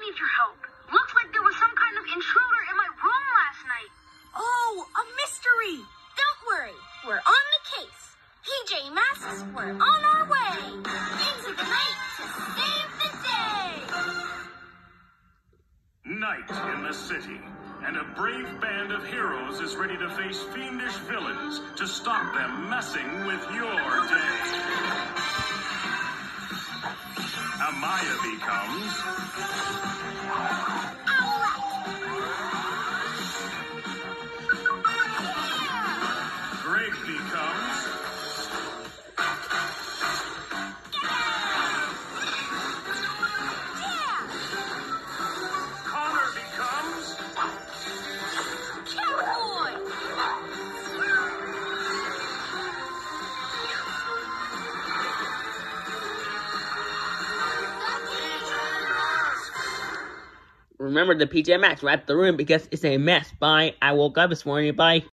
need your help. Looks like there was some kind of intruder in my room last night. Oh, a mystery. Don't worry. We're on the case. PJMasks, we're on our way. Into the night to save the day. Night in the city, and a brave band of heroes is ready to face fiendish villains to stop them messing with your day. Amaya becomes Greg becomes Connor becomes Cowboy. Remember the PJ Masks, wrap the room because it's a mess. Bye. I woke up this morning. Bye.